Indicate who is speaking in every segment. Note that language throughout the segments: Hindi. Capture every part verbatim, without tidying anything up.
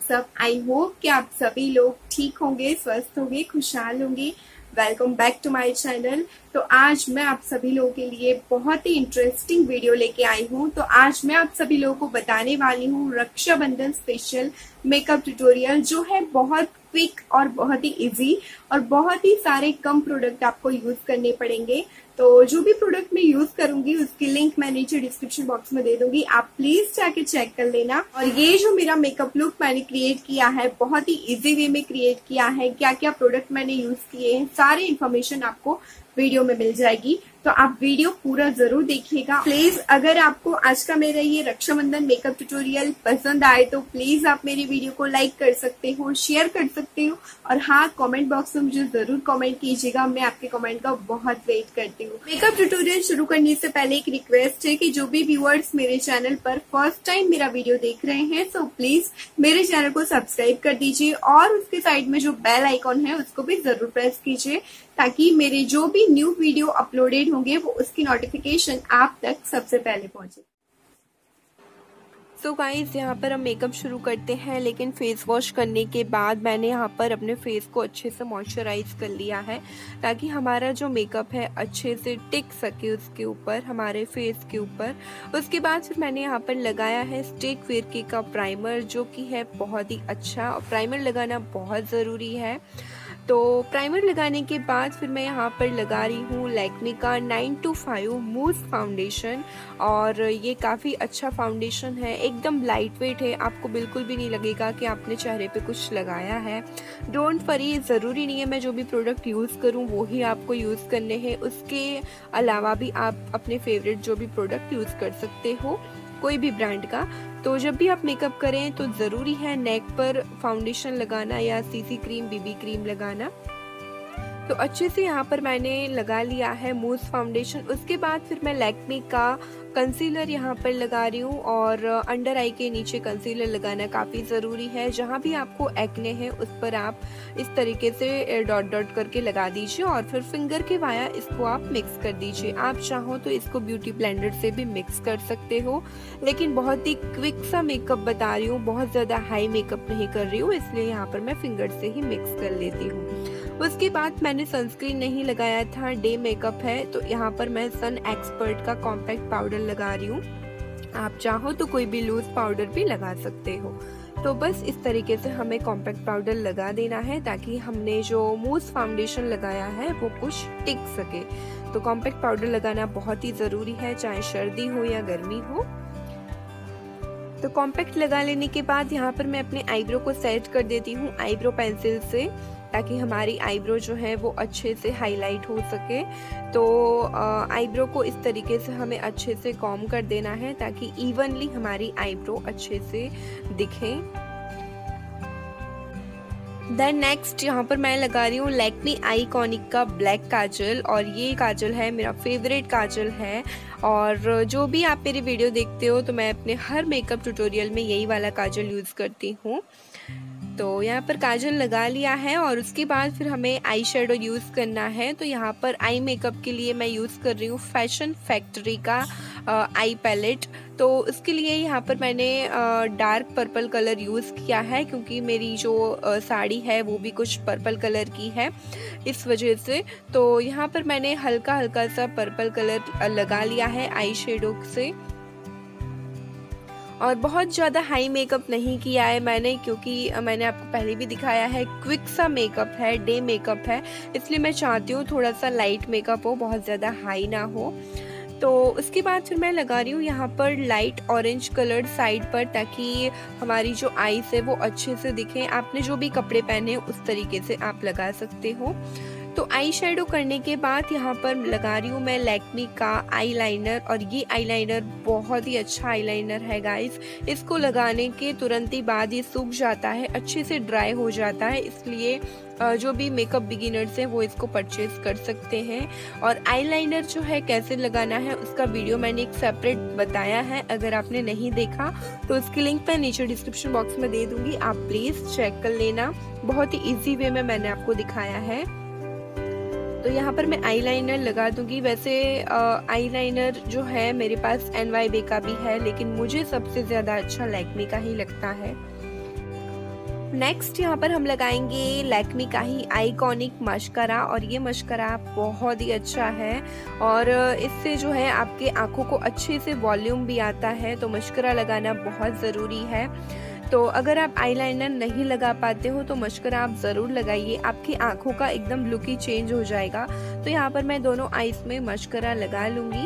Speaker 1: सब। आई होप कि आप सभी लोग ठीक होंगे, स्वस्थ होंगे, खुशहाल होंगे। Welcome back to my channel. तो आज मैं आप सभी लोगों के लिए बहुत ही इंटरेस्टिंग वीडियो लेके आई हूँ। तो आज मैं आप सभी लोगों को बताने वाली हूँ रक्षाबंधन स्पेशल मेकअप ट्यूटोरियल, जो है बहुत क्विक और बहुत ही इजी और बहुत ही सारे कम प्रोडक्ट आपको यूज करने पड़ेंगे। तो जो भी प्रोडक्ट मैं यूज करूंगी उसकी लिंक मैं नीचे डिस्क्रिप्शन बॉक्स में दे दूंगी, आप प्लीज जाके चेक कर लेना। और ये जो मेरा मेकअप लुक मैंने क्रिएट किया है, बहुत ही इजी वे में क्रिएट किया है। क्या क्या प्रोडक्ट मैंने यूज किए हैं, सारी इन्फॉर्मेशन आपको वीडियो में मिल जाएगी। तो आप वीडियो पूरा जरूर देखिएगा प्लीज। अगर आपको आज का मेरा ये रक्षाबंधन मेकअप ट्यूटोरियल पसंद आए तो प्लीज आप मेरी वीडियो को लाइक कर सकते हो, शेयर कर सकते हो, और हाँ, कमेंट बॉक्स में मुझे जरूर कमेंट कीजिएगा। मैं आपके कमेंट का बहुत वेट करती हूँ। मेकअप ट्यूटोरियल शुरू करने से पहले एक रिक्वेस्ट है कि जो भी व्यूअर्स मेरे चैनल पर फर्स्ट टाइम मेरा वीडियो देख रहे हैं, सो प्लीज मेरे चैनल को सब्सक्राइब कर दीजिए और उसके साइड में जो बेल आइकॉन है उसको भी जरूर प्रेस कीजिए, ताकि मेरे जो भी न्यू वीडियो अपलोडेड होंगे वो उसकी नोटिफिकेशन आप तक सबसे पहले पहुंचे। सो गाइज, यहाँ पर हम मेकअप शुरू करते हैं, लेकिन फेस वॉश करने के बाद मैंने यहाँ पर अपने फेस को अच्छे से मॉइस्चराइज कर लिया है, ताकि हमारा जो मेकअप है अच्छे से टिक सके उसके ऊपर, हमारे फेस के ऊपर। उसके बाद फिर मैंने यहाँ पर लगाया है स्टेक वेरके का प्राइमर, जो कि है बहुत ही अच्छा। और प्राइमर लगाना बहुत ज़रूरी है। तो प्राइमर लगाने के बाद फिर मैं यहाँ पर लगा रही हूँ लैक्मे का nine to five mousse foundation. और ये काफ़ी अच्छा फाउंडेशन है, एकदम लाइट वेट है, आपको बिल्कुल भी नहीं लगेगा कि आपने चेहरे पे कुछ लगाया है। डोंट वरी, ज़रूरी नहीं है मैं जो भी प्रोडक्ट यूज़ करूँ वो ही आपको यूज़ करने हैं। उसके अलावा भी आप अपने फेवरेट जो भी प्रोडक्ट यूज़ कर सकते हो, कोई भी ब्रांड का। तो जब भी आप मेकअप करें तो ज़रूरी है नेक पर फाउंडेशन लगाना या सीसी क्रीम, बीबी क्रीम लगाना। तो अच्छे से यहाँ पर मैंने लगा लिया है मूस फाउंडेशन। उसके बाद फिर मैं लैक्मे का कंसीलर यहाँ पर लगा रही हूँ, और अंडर आई के नीचे कंसीलर लगाना काफ़ी ज़रूरी है। जहाँ भी आपको एक्ने है उस पर आप इस तरीके से डॉट डॉट करके लगा दीजिए, और फिर फिंगर के वाया इसको आप मिक्स कर दीजिए। आप चाहो तो इसको ब्यूटी ब्लेंडर से भी मिक्स कर सकते हो, लेकिन बहुत ही क्विक सा मेकअप बता रही हूँ, बहुत ज़्यादा हाई मेकअप नहीं कर रही हूँ, इसलिए यहाँ पर मैं फिंगर से ही मिक्स कर लेती हूँ। उसके बाद मैंने सनस्क्रीन नहीं लगाया था, डे मेकअप है, तो यहाँ पर मैं सन एक्सपर्ट का कॉम्पैक्ट पाउडर लगा रही हूँ। आप चाहो तो कोई भी लूज पाउडर भी लगा सकते हो। तो बस इस तरीके से हमें कॉम्पैक्ट पाउडर लगा देना है, ताकि हमने जो मूस फाउंडेशन लगाया है वो कुछ टिक सके। तो कॉम्पैक्ट पाउडर लगाना बहुत ही ज़रूरी है, चाहे सर्दी हो या गर्मी हो। तो कॉम्पैक्ट लगा लेने के बाद यहाँ पर मैं अपने आईब्रो को सेट कर देती हूँ आईब्रो पेंसिल से, ताकि हमारी आईब्रो जो है वो अच्छे से हाईलाइट हो सके। तो आईब्रो को इस तरीके से हमें अच्छे से कॉम्ब कर देना है, ताकि इवनली हमारी आईब्रो अच्छे से दिखे। देन नेक्स्ट यहाँ पर मैं लगा रही हूँ लैक्मे आईकॉनिक का ब्लैक काजल, और ये काजल है मेरा फेवरेट काजल है। और जो भी आप मेरी वीडियो देखते हो तो मैं अपने हर मेकअप ट्यूटोरियल में यही वाला काजल यूज़ करती हूँ। तो यहाँ पर काजल लगा लिया है, और उसके बाद फिर हमें आई शेडो यूज़ करना है। तो यहाँ पर आई मेकअप के लिए मैं यूज़ कर रही हूँ फैशन फैक्ट्री का आई पैलेट। तो उसके लिए यहाँ पर मैंने डार्क पर्पल कलर यूज़ किया है, क्योंकि मेरी जो आ, साड़ी है वो भी कुछ पर्पल कलर की है, इस वजह से। तो यहाँ पर मैंने हल्का हल्का सा पर्पल कलर लगा लिया है आई शेडो से, और बहुत ज़्यादा हाई मेकअप नहीं किया है मैंने, क्योंकि मैंने आपको पहले भी दिखाया है क्विक सा मेकअप है, डे मेकअप है, इसलिए मैं चाहती हूँ थोड़ा सा लाइट मेकअप हो, बहुत ज़्यादा हाई ना हो। तो उसके बाद फिर मैं लगा रही हूँ यहाँ पर लाइट ऑरेंज कलर साइड पर, ताकि हमारी जो आईज है वो अच्छे से दिखें। आपने जो भी कपड़े पहने उस तरीके से आप लगा सकते हो। तो आई शेडो करने के बाद यहाँ पर लगा रही हूँ मैं लैक्मे का आईलाइनर, और ये आईलाइनर बहुत ही अच्छा आईलाइनर है गाइस। इसको लगाने के तुरंत ही बाद ये सूख जाता है, अच्छे से ड्राई हो जाता है, इसलिए जो भी मेकअप बिगिनर्स हैं वो इसको परचेज कर सकते हैं। और आईलाइनर जो है कैसे लगाना है उसका वीडियो मैंने एक सेपरेट बताया है, अगर आपने नहीं देखा तो उसकी लिंक मैं नीचे डिस्क्रिप्शन बॉक्स में दे दूंगी, आप प्लीज़ चेक कर लेना। बहुत ही इजी वे में मैंने आपको दिखाया है। तो यहाँ पर मैं आईलाइनर लगा दूंगी। वैसे आईलाइनर जो है मेरे पास एन वाई बी का भी है, लेकिन मुझे सबसे ज़्यादा अच्छा लैक्मे का ही लगता है। नेक्स्ट यहाँ पर हम लगाएंगे लैक्मी का ही आइकॉनिक मस्करा, और ये मस्करा बहुत ही अच्छा है और इससे जो है आपके आँखों को अच्छे से वॉल्यूम भी आता है, तो मस्करा लगाना बहुत ज़रूरी है। तो अगर आप आईलाइनर नहीं लगा पाते हो तो मस्करा आप ज़रूर लगाइए, आपकी आँखों का एकदम लुक ही चेंज हो जाएगा। तो यहाँ पर मैं दोनों आईज में मस्करा लगा लूँगी।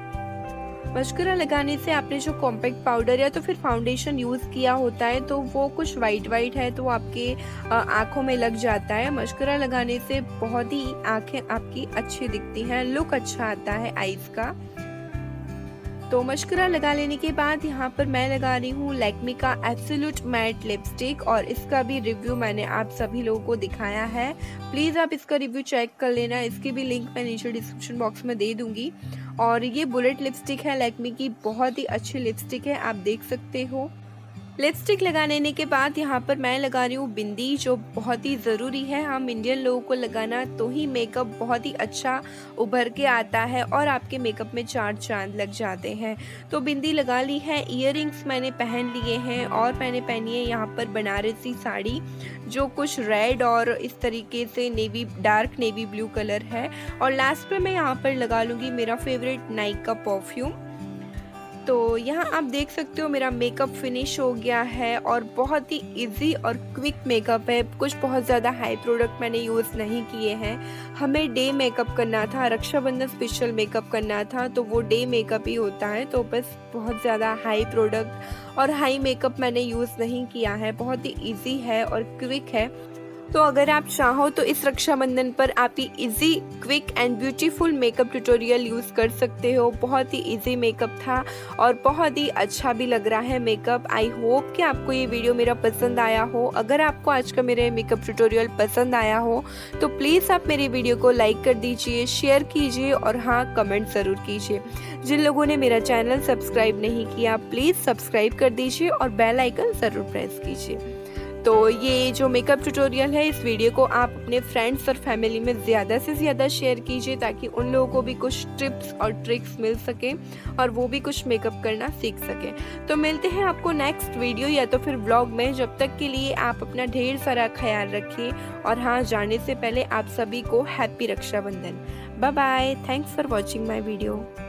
Speaker 1: मस्करा लगाने से आपने जो कॉम्पैक्ट पाउडर या तो फिर फाउंडेशन यूज़ किया होता है तो वो कुछ वाइट वाइट है तो आपके आँखों में लग जाता है। मस्करा लगाने से बहुत ही आँखें आपकी अच्छी दिखती हैं, लुक अच्छा आता है आईज का। तो मस्करा लगा लेने के बाद यहाँ पर मैं लगा रही हूँ लैक्मी का एब्सोल्यूट मैट लिपस्टिक, और इसका भी रिव्यू मैंने आप सभी लोगों को दिखाया है। प्लीज़ आप इसका रिव्यू चेक कर लेना, इसकी भी लिंक मैं नीचे डिस्क्रिप्शन बॉक्स में दे दूँगी। और ये बुलेट लिपस्टिक है लैक्मी की, बहुत ही अच्छी लिपस्टिक है, आप देख सकते हो। लिपस्टिक लगा लेने के बाद यहाँ पर मैं लगा रही हूँ बिंदी, जो बहुत ही ज़रूरी है, हम इंडियन लोगों को लगाना तो ही मेकअप बहुत ही अच्छा उभर के आता है और आपके मेकअप में चार चांद लग जाते हैं। तो बिंदी लगा ली है, इयररिंग्स मैंने पहन लिए हैं और मैंने पहनी है यहाँ पर बनारसी साड़ी जो कुछ रेड और इस तरीके से navy dark navy blue colour है। और लास्ट में मैं यहाँ पर लगा लूँगी मेरा फेवरेट नाइक का परफ्यूम। तो यहाँ आप देख सकते हो मेरा मेकअप फिनिश हो गया है और बहुत ही इजी और क्विक मेकअप है, कुछ बहुत ज़्यादा हाई प्रोडक्ट मैंने यूज़ नहीं किए हैं। हमें डे मेकअप करना था, रक्षाबंधन स्पेशल मेकअप करना था, तो वो डे मेकअप ही होता है, तो बस बहुत ज़्यादा हाई प्रोडक्ट और हाई मेकअप मैंने यूज़ नहीं किया है, बहुत ही ईजी है और क्विक है। तो अगर आप चाहो तो इस रक्षाबंधन पर आप ही easy quick and beautiful makeup tutorial use कर सकते हो। बहुत ही इजी मेकअप था और बहुत ही अच्छा भी लग रहा है मेकअप। आई होप कि आपको ये वीडियो मेरा पसंद आया हो। अगर आपको आज का मेरा मेकअप ट्यूटोरियल पसंद आया हो तो प्लीज़ आप मेरी वीडियो को लाइक कर दीजिए, शेयर कीजिए और हाँ, कमेंट ज़रूर कीजिए। जिन लोगों ने मेरा चैनल सब्सक्राइब नहीं किया प्लीज़ सब्सक्राइब कर दीजिए और बेल आइकन ज़रूर प्रेस कीजिए। तो ये जो मेकअप ट्यूटोरियल है, इस वीडियो को आप अपने फ्रेंड्स और फैमिली में ज़्यादा से ज़्यादा शेयर कीजिए ताकि उन लोगों को भी कुछ टिप्स और ट्रिक्स मिल सके और वो भी कुछ मेकअप करना सीख सकें। तो मिलते हैं आपको नेक्स्ट वीडियो या तो फिर व्लॉग में। जब तक के लिए आप अपना ढेर सारा ख्याल रखिए और हाँ, जाने से पहले आप सभी को happy Raksha Bandhan. Bye bye, thanks for watching my video.